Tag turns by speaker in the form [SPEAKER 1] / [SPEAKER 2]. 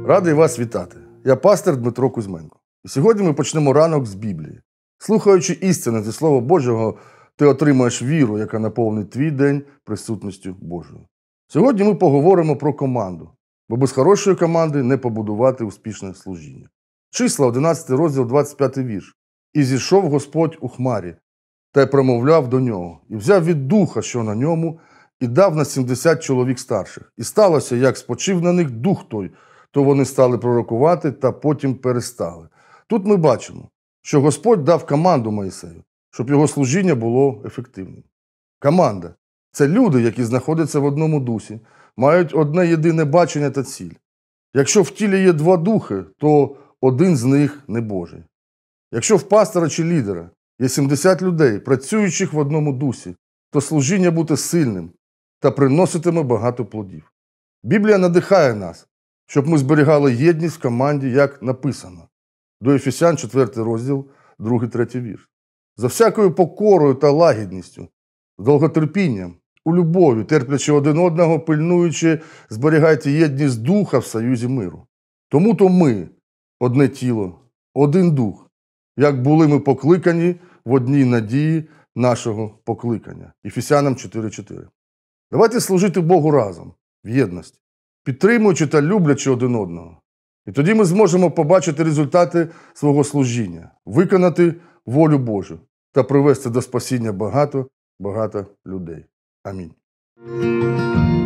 [SPEAKER 1] Радий вас вітати. Я пастор Дмитро Кузьменко. І сьогодні ми почнемо ранок з Біблії. Слухаючи істини зі Слова Божого, ти отримаєш віру, яка наповнить твій день присутністю Божою. Сьогодні ми поговоримо про команду, бо без хорошої команди не побудувати успішне служіння. Числа, 11 розділ, 25 вірш. «І зійшов Господь у хмарі, та й промовляв до нього, і взяв від духа, що на ньому, і дав на 70 чоловік старших. І сталося, як спочив на них дух той, то вони стали пророкувати, та потім перестали». Тут ми бачимо, що Господь дав команду Мойсею, щоб його служіння було ефективним. Команда – це люди, які знаходяться в одному дусі, мають одне єдине бачення та ціль. Якщо в тілі є два духи, то один з них не Божий. Якщо в пастора чи лідера є 70 людей, працюючих в одному дусі, то служіння буде сильним та приноситиме багато плодів. Біблія надихає нас, щоб ми зберігали єдність в команді, як написано. До Ефесян 4 розділ, 2-3 вірш. За всякою покорою та лагідністю, з довготерпінням, у любові, терплячи один одного, пильнуючи, зберігайте єдність духа в союзі миру. Тому-то ми – одне тіло, один дух, як були ми покликані в одній надії нашого покликання. Ефесянам 4:4. Давайте служити Богу разом, в єдності, підтримуючи та люблячи один одного. І тоді ми зможемо побачити результати свого служіння, виконати волю Божу та привести до спасіння багато людей. Амінь.